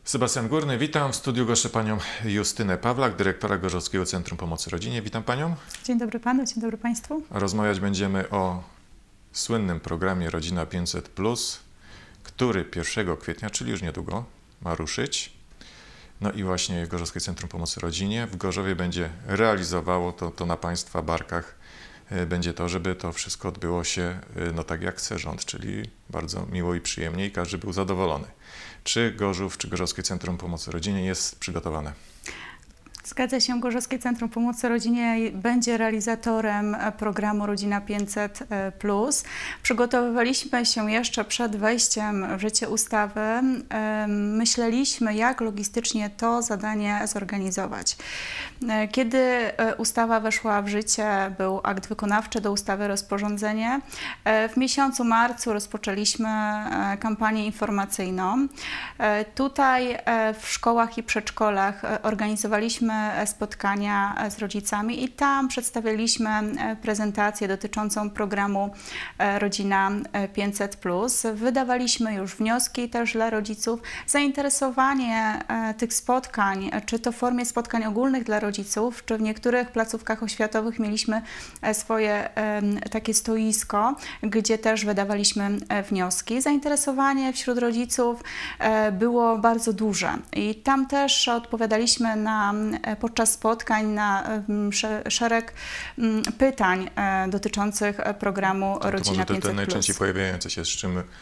Sebastian Górny, witam. W studiu goszczę panią Justynę Pawlak, dyrektora Gorzowskiego Centrum Pomocy Rodzinie. Witam panią. Dzień dobry panu, dzień dobry państwu. Rozmawiać będziemy o słynnym programie Rodzina 500+, który 1 kwietnia, czyli już niedługo, ma ruszyć. No i właśnie Gorzowskie Centrum Pomocy Rodzinie w Gorzowie będzie realizowało to na państwa barkach. Będzie to, żeby to wszystko odbyło się no tak jak chce rząd, czyli bardzo miło i przyjemnie i każdy był zadowolony. Czy Gorzów, czy Gorzowskie Centrum Pomocy Rodzinie jest przygotowane? Zgadza się, Gorzowskie Centrum Pomocy Rodzinie będzie realizatorem programu Rodzina 500+. Przygotowywaliśmy się jeszcze przed wejściem w życie ustawy. Myśleliśmy, jak logistycznie to zadanie zorganizować. Kiedy ustawa weszła w życie, był akt wykonawczy do ustawy, rozporządzenie. W miesiącu marcu rozpoczęliśmy kampanię informacyjną. Tutaj w szkołach i przedszkolach organizowaliśmy spotkania z rodzicami i tam przedstawialiśmy prezentację dotyczącą programu Rodzina 500+. Wydawaliśmy już wnioski też dla rodziców. Zainteresowanie tych spotkań, czy to w formie spotkań ogólnych dla rodziców, czy w niektórych placówkach oświatowych mieliśmy swoje takie stoisko, gdzie też wydawaliśmy wnioski. Zainteresowanie wśród rodziców było bardzo duże i tam też odpowiadaliśmy podczas spotkań na szereg pytań dotyczących programu Rodzina 500+. To najczęściej pojawiające się,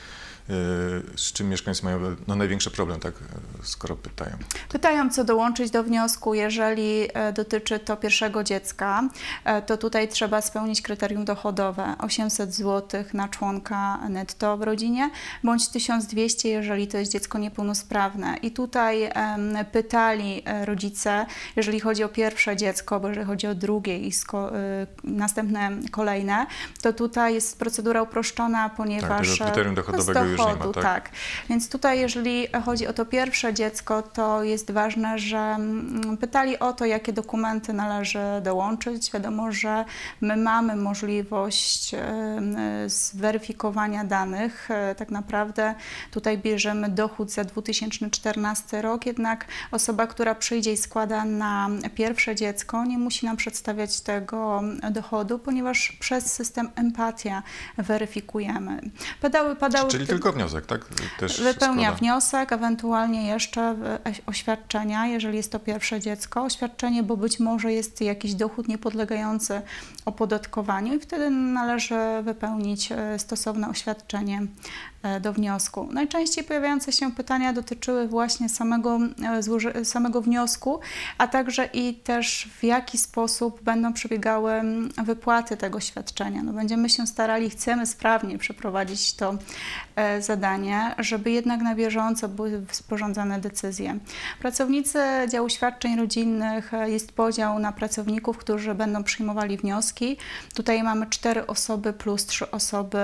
z czym mieszkańcy mają największy problem, tak, skoro pytają. Pytają, co dołączyć do wniosku. Jeżeli dotyczy to pierwszego dziecka, to tutaj trzeba spełnić kryterium dochodowe 800 zł na członka netto w rodzinie, bądź 1200, jeżeli to jest dziecko niepełnosprawne. I tutaj pytali rodzice, jeżeli chodzi o pierwsze dziecko, bo jeżeli chodzi o drugie i następne kolejne, to tutaj jest procedura uproszczona, ponieważ tego kryterium dochodowego już nie ma, tak? Tak. Więc tutaj, jeżeli chodzi o to pierwsze dziecko, to jest ważne, że pytali o to, jakie dokumenty należy dołączyć. Wiadomo, że my mamy możliwość zweryfikowania danych. Tak naprawdę tutaj bierzemy dochód za 2014 rok, jednak osoba, która przyjdzie i składa na pierwsze dziecko, nie musi nam przedstawiać tego dochodu, ponieważ przez system Empatia weryfikujemy. Czyli tylko wniosek, tak? Też wypełnia składa. wniosek, ewentualnie jeszcze oświadczenia, jeżeli jest to pierwsze dziecko. Oświadczenie, bo być może jest jakiś dochód niepodlegający opodatkowaniu i wtedy należy wypełnić stosowne oświadczenie do wniosku. Najczęściej pojawiające się pytania dotyczyły właśnie samego wniosku, a także i też w jaki sposób będą przebiegały wypłaty tego świadczenia. No, będziemy się starali, chcemy sprawnie przeprowadzić to zadanie, żeby jednak na bieżąco były sporządzane decyzje. Pracownicy działu świadczeń rodzinnych, jest podział na pracowników, którzy będą przyjmowali wnioski. Tutaj mamy 4 osoby plus 3 osoby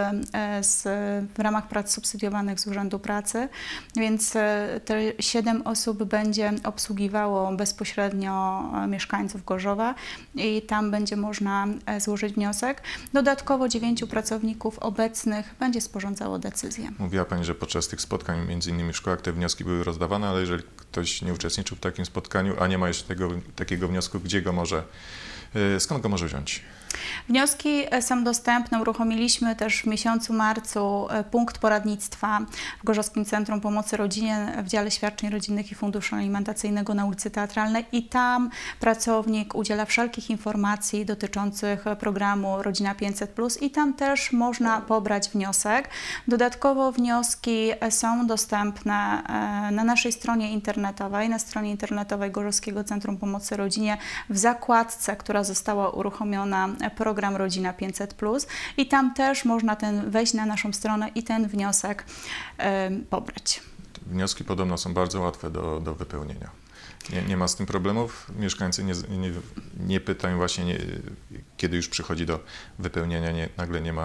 w ramach prac subsydiowanych z Urzędu Pracy, więc te 7 osób będzie obsługiwało bezpośrednio mieszkańców Gorzowa i tam będzie można złożyć wniosek. Dodatkowo 9 pracowników obecnych będzie sporządzało decyzję. Mówiła pani, że podczas tych spotkań, między innymi w szkołach, te wnioski były rozdawane, ale jeżeli ktoś nie uczestniczył w takim spotkaniu, a nie ma jeszcze takiego wniosku, skąd go może wziąć? Wnioski są dostępne. Uruchomiliśmy też w miesiącu marcu punkt poradnictwa w Gorzowskim Centrum Pomocy Rodzinie w dziale świadczeń rodzinnych i funduszu alimentacyjnego na ulicy Teatralnej i tam pracownik udziela wszelkich informacji dotyczących programu Rodzina 500+ i tam też można pobrać wniosek. Dodatkowo wnioski są dostępne na naszej stronie internetowej, na stronie internetowej Gorzowskiego Centrum Pomocy Rodzinie w zakładce, która została uruchomiona program Rodzina 500+ i tam też można wejść na naszą stronę i ten wniosek pobrać. Wnioski podobno są bardzo łatwe do wypełnienia. Nie ma z tym problemów. Mieszkańcy nie pytają właśnie, kiedy już przychodzi do wypełnienia, nagle nie ma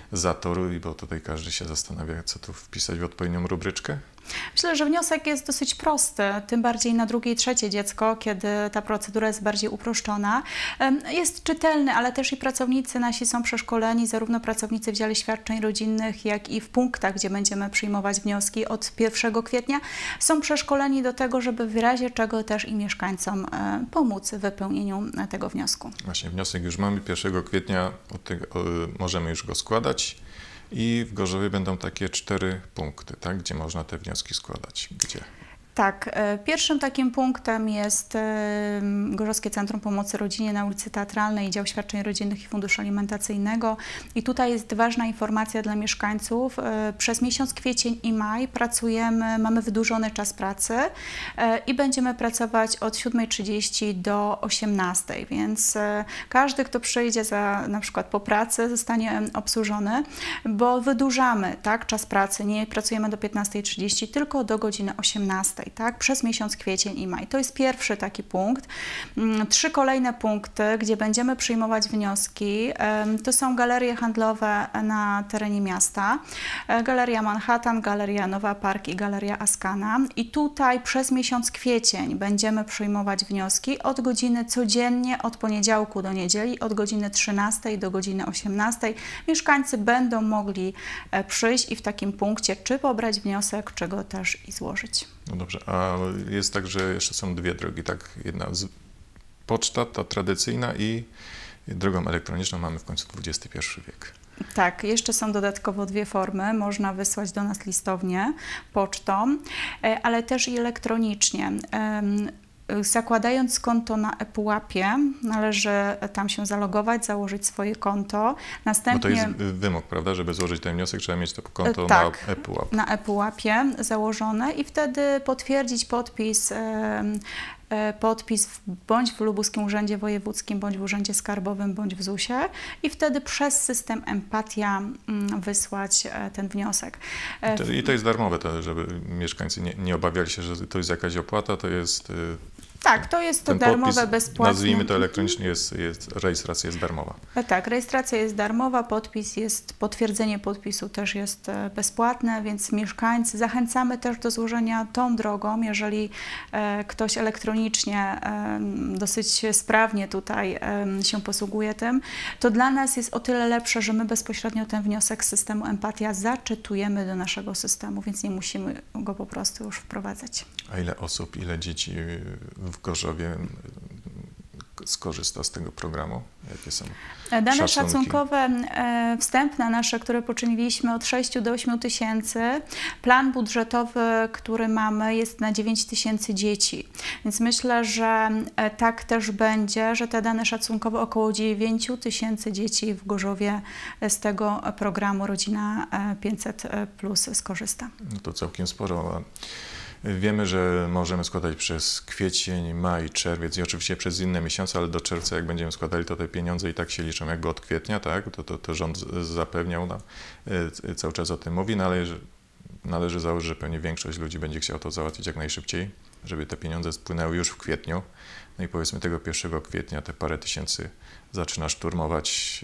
zatoru, bo tutaj każdy się zastanawia, co tu wpisać w odpowiednią rubryczkę. Myślę, że wniosek jest dosyć prosty, tym bardziej na drugie i trzecie dziecko, kiedy ta procedura jest bardziej uproszczona. Jest czytelny, ale też i pracownicy nasi są przeszkoleni, zarówno pracownicy w dziale świadczeń rodzinnych, jak i w punktach, gdzie będziemy przyjmować wnioski od 1 kwietnia, są przeszkoleni do tego, żeby w razie czego też i mieszkańcom pomóc w wypełnieniu tego wniosku. Właśnie, wniosek już mamy, 1 kwietnia możemy już go składać. I w Gorzowie będą takie 4 punkty, tak, gdzie można te wnioski składać. Gdzie? Tak, pierwszym takim punktem jest Gorzowskie Centrum Pomocy Rodzinie na ulicy Teatralnej, Dział Świadczeń Rodzinnych i Funduszu Alimentacyjnego. I tutaj jest ważna informacja dla mieszkańców. Przez miesiąc kwiecień i maj pracujemy, mamy wydłużony czas pracy i będziemy pracować od 7:30 do 18:00, więc każdy, kto przyjdzie na przykład po pracy, zostanie obsłużony, bo wydłużamy, tak, czas pracy. Nie pracujemy do 15:30, tylko do godziny 18:00. Tak, przez miesiąc kwiecień i maj. To jest pierwszy taki punkt. 3 kolejne punkty, gdzie będziemy przyjmować wnioski, to są galerie handlowe na terenie miasta. Galeria Manhattan, Galeria Nowa Park i Galeria Askana. I tutaj przez miesiąc kwiecień będziemy przyjmować wnioski od godziny codziennie, od poniedziałku do niedzieli, od godziny 13 do godziny 18. Mieszkańcy będą mogli przyjść i w takim punkcie czy pobrać wniosek, czy go też i złożyć. No dobrze, a jest tak, że jeszcze są 2 drogi, tak? Jedna poczta, ta tradycyjna, i drogą elektroniczną, mamy w końcu XXI wiek. Tak, jeszcze są dodatkowo 2 formy. Można wysłać do nas listownie, pocztą, ale też i elektronicznie. Zakładając konto na ePUAP-ie, należy tam się zalogować, założyć swoje konto. Następnie, bo to jest wymóg, prawda? Żeby złożyć ten wniosek, trzeba mieć to konto tak, na ePUAP. Na ePUAP-ie założone i wtedy potwierdzić podpis bądź w Lubuskim Urzędzie Wojewódzkim, bądź w Urzędzie Skarbowym, bądź w ZUS-ie i wtedy przez system Empatia wysłać ten wniosek. I to jest darmowe, to, żeby mieszkańcy nie obawiali się, że to jest jakaś opłata, to jest... Tak, to jest to darmowe, podpis, bezpłatne. Nazwijmy to elektronicznie, rejestracja jest darmowa. Tak, rejestracja jest darmowa, potwierdzenie podpisu też jest bezpłatne, więc mieszkańcy zachęcamy też do złożenia tą drogą. Jeżeli ktoś elektronicznie dosyć sprawnie tutaj się posługuje tym, to dla nas jest o tyle lepsze, że my bezpośrednio ten wniosek z systemu Empatia zaczytujemy do naszego systemu, więc nie musimy go po prostu już wprowadzać. A ile osób, ile dzieci w Gorzowie skorzysta z tego programu? Jakie są dane szacunkowe wstępne nasze, które poczyniliśmy, od 6 do 8 tysięcy. Plan budżetowy, który mamy, jest na 9 tysięcy dzieci. Więc myślę, że tak też będzie, że te dane szacunkowe około 9 tysięcy dzieci w Gorzowie z tego programu Rodzina 500+ skorzysta. No to całkiem sporo. Wiemy, że możemy składać przez kwiecień, maj, czerwiec i oczywiście przez inne miesiące, ale do czerwca, jak będziemy składali, to te pieniądze i tak się liczą jakby od kwietnia, tak? To rząd zapewniał nam, cały czas o tym mówi. Należy założyć, że pewnie większość ludzi będzie chciała to załatwić jak najszybciej, żeby te pieniądze spłynęły już w kwietniu. No i powiedzmy tego 1 kwietnia te parę tysięcy zaczyna szturmować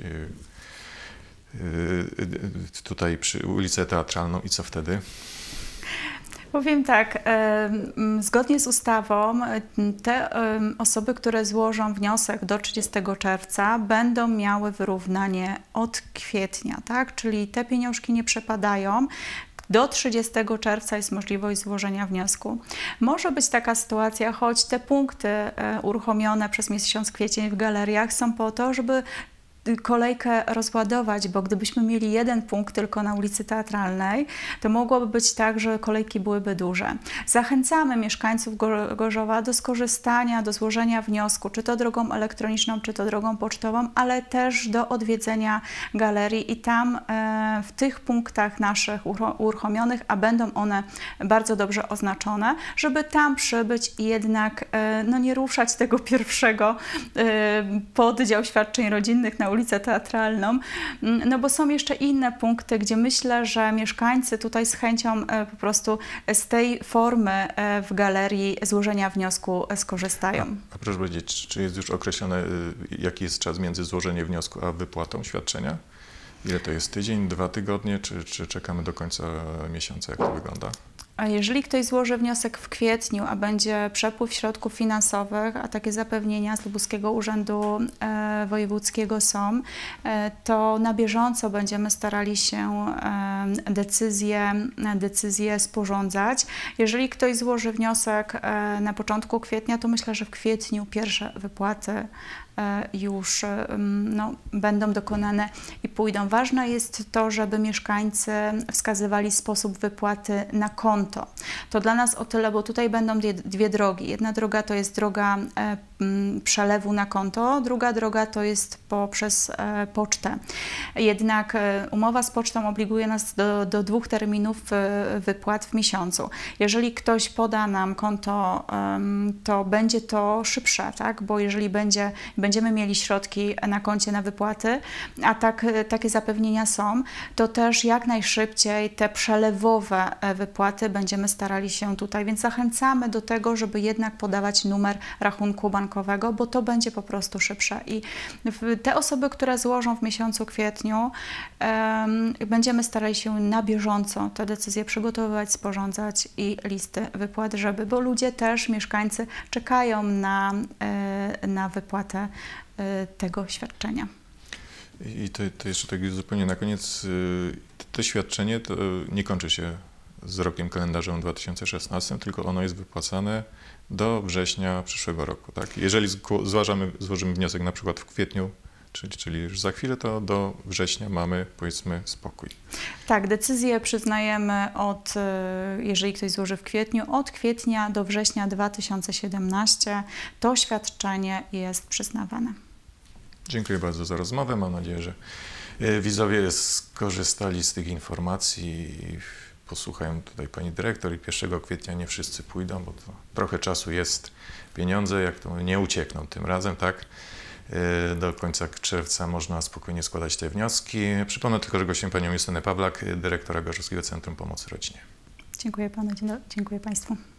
tutaj przy ulicę Teatralną i co wtedy? Powiem tak, zgodnie z ustawą te osoby, które złożą wniosek do 30 czerwca będą miały wyrównanie od kwietnia, tak? Czyli te pieniążki nie przepadają. Do 30 czerwca jest możliwość złożenia wniosku. Może być taka sytuacja, choć te punkty uruchomione przez miesiąc kwiecień w galeriach są po to, żeby kolejkę rozładować, bo gdybyśmy mieli 1 punkt tylko na ulicy Teatralnej, to mogłoby być tak, że kolejki byłyby duże. Zachęcamy mieszkańców Gorzowa do skorzystania, do złożenia wniosku, czy to drogą elektroniczną, czy to drogą pocztową, ale też do odwiedzenia galerii i tam w tych punktach naszych uruchomionych, a będą one bardzo dobrze oznaczone, żeby tam przybyć i jednak no, nie ruszać tego pierwszego poddział świadczeń rodzinnych na ulicę Teatralną, no bo są jeszcze inne punkty, gdzie myślę, że mieszkańcy tutaj z chęcią po prostu z tej formy w galerii złożenia wniosku skorzystają. A proszę powiedzieć, czy jest już określone, jaki jest czas między złożeniem wniosku a wypłatą świadczenia? Ile to jest? Tydzień, 2 tygodnie, czy czekamy do końca miesiąca? Jak to wygląda? A jeżeli ktoś złoży wniosek w kwietniu, a będzie przepływ środków finansowych, a takie zapewnienia z Lubuskiego Urzędu Wojewódzkiego są, to na bieżąco będziemy starali się decyzje sporządzać. Jeżeli ktoś złoży wniosek na początku kwietnia, to myślę, że w kwietniu pierwsze wypłaty już będą dokonane i pójdą. Ważne jest to, żeby mieszkańcy wskazywali sposób wypłaty na konto. To dla nas o tyle, bo tutaj będą dwie drogi. Jedna droga to jest droga przelewu na konto, druga droga to jest poprzez pocztę. Jednak umowa z pocztą obliguje nas do 2 terminów wypłat w miesiącu. Jeżeli ktoś poda nam konto, to będzie to szybsze, tak? Bo jeżeli będziemy mieli środki na koncie na wypłaty, a takie zapewnienia są, to też jak najszybciej te przelewowe wypłaty będziemy starali się tutaj, więc zachęcamy do tego, żeby jednak podawać numer rachunku bankowego, bo to będzie po prostu szybsze. I te osoby, które złożą w miesiącu kwietniu, będziemy starali się na bieżąco te decyzje przygotowywać, sporządzać i listy wypłat, bo ludzie też, mieszkańcy czekają na wypłatę tego świadczenia. I to jeszcze tak zupełnie na koniec, to świadczenie to nie kończy się z rokiem kalendarzowym 2016, tylko ono jest wypłacane do września przyszłego roku, tak? Jeżeli złożymy wniosek na przykład w kwietniu, czyli już za chwilę, to do września mamy, powiedzmy, spokój. Tak, decyzję przyznajemy jeżeli ktoś złoży w kwietniu, od kwietnia do września 2017 to świadczenie jest przyznawane. Dziękuję bardzo za rozmowę. Mam nadzieję, że widzowie skorzystali z tych informacji i posłuchają tutaj pani dyrektor i 1 kwietnia nie wszyscy pójdą, bo to trochę czasu jest, pieniądze, jak to nie uciekną tym razem, tak? Do końca czerwca można spokojnie składać te wnioski. Przypomnę tylko, że gościem panią Justynę Pawlak, dyrektora Gorzowskiego Centrum Pomocy Rodzinie. Dziękuję panu, dziękuję państwu.